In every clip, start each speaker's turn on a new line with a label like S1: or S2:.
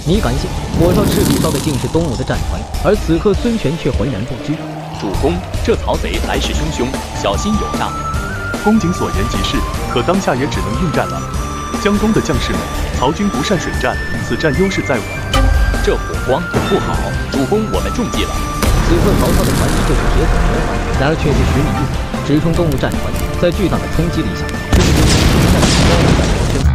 S1: 你敢信？火烧赤壁遭的竟是东吴的战船，而此刻孙权却浑然不知。
S2: 主公，这曹贼来势汹汹，小心有诈。
S3: 公瑾所言极是，可当下也只能应战了。江东的将士们，曹军不善水战，此战优势在我。
S2: 这火光不好，主公，我们中计了。
S1: 此刻曹操的船只就是铁索连环，然而却是10米一锁，直冲东吴战船。在巨大的冲击力下，赤壁军迎战高能的逃生。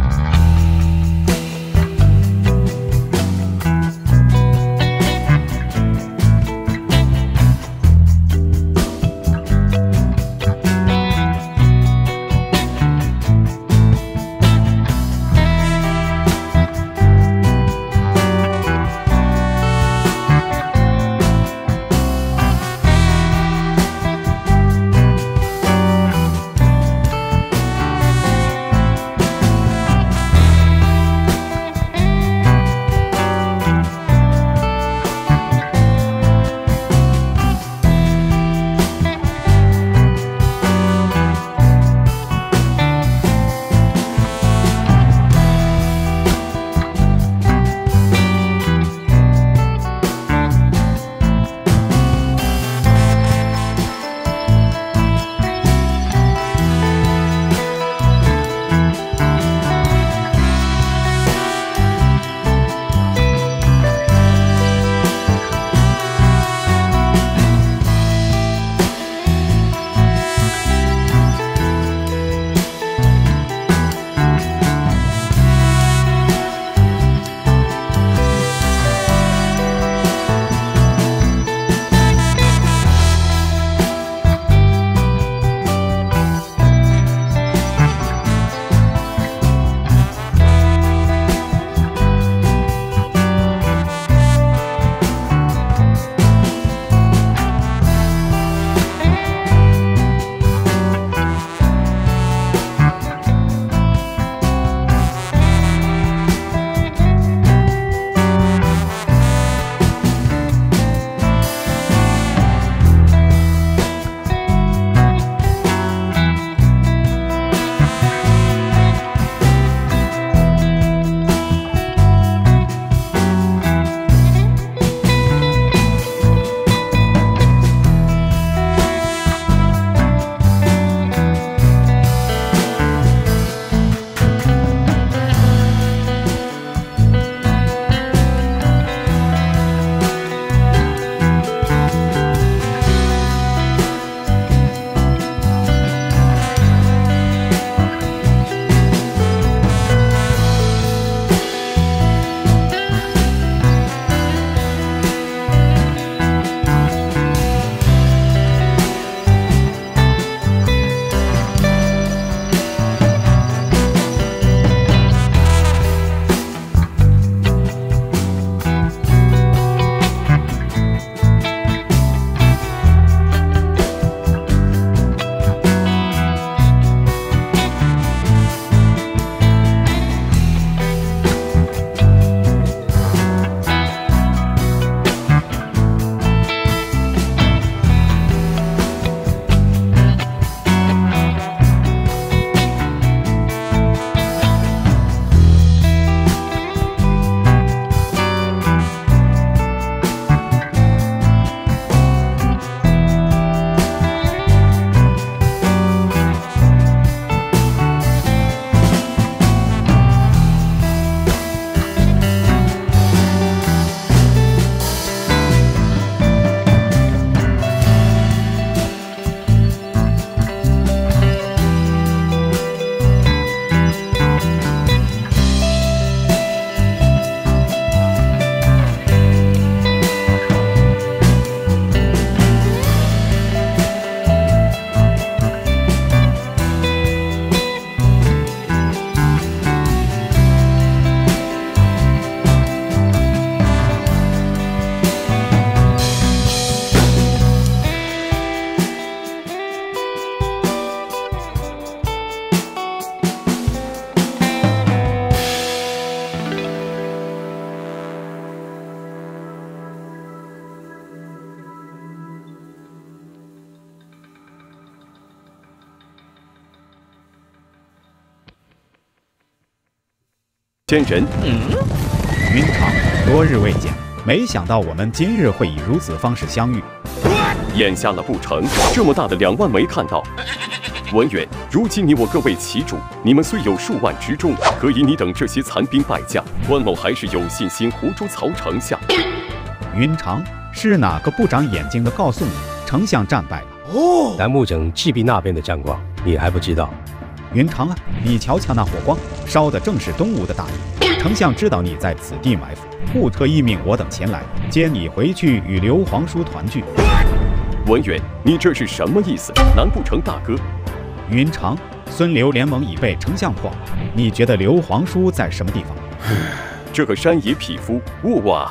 S4: 仙人，云长。 多日未见，没想到我们今日会以如此方式相遇。
S5: 眼瞎了不成？这么大的2万没看到。文远，如今你我各为其主，你们虽有数万之众，可以你等这些残兵败将，关某还是有信心活捉曹丞相。
S4: 云长，是哪个不长眼睛的告诉你，丞相战败了？
S6: 南木整赤壁那边的战况，你还不知道？
S4: 云长啊，你瞧瞧那火光，烧的正是东吴的大营。丞相知道你在此地埋伏，故特意命我等前来接你回去与刘皇叔团聚。
S5: 文远，你这是什么意思？难不成大哥？
S4: 云长，孙刘联盟已被丞相破了，你觉得刘皇叔在什么地方？
S5: 这个山野匹夫，哇！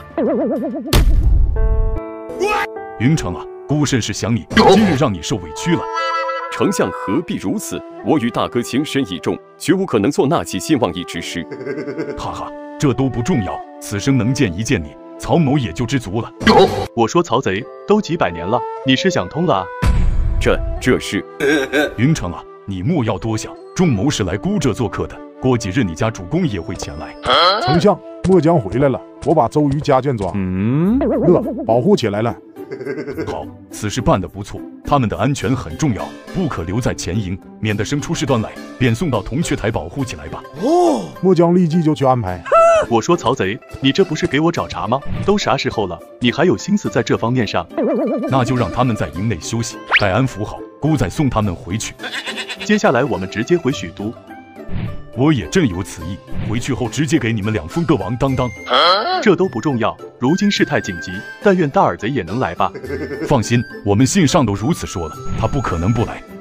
S3: 云长啊，孤甚是想你，今日让你受委屈了。
S5: 丞相何必如此？我与大哥情深义重，绝无可能做纳气信望义之事。
S3: 哈哈，这都不重要，此生能见一见你，曹某也就知足了。
S7: 我说曹贼，都几百年了，你是想通了啊？
S5: 这是
S3: 云长啊，你莫要多想，众谋是来孤浙做客的，过几日你家主公也会前来。
S8: 丞相，末将回来了，我把周瑜家眷抓，保护起来了。
S3: 好，此事办得不错，他们的安全很重要，不可留在前营，免得生出事端来，便送到铜雀台保护起来吧。
S8: 末将立即就去安排。
S7: 我说曹贼，你这不是给我找茬吗？都啥时候了，你还有心思在这方面上？
S3: 那就让他们在营内休息，待安抚好，孤再送他们回去。
S7: 接下来我们直接回许都。
S3: 我也正有此意，回去后直接给你们2封个王当当。
S7: 这都不重要，如今事态紧急，但愿大耳贼也能来吧。
S3: 放心，我们信上都如此说了，他不可能不来。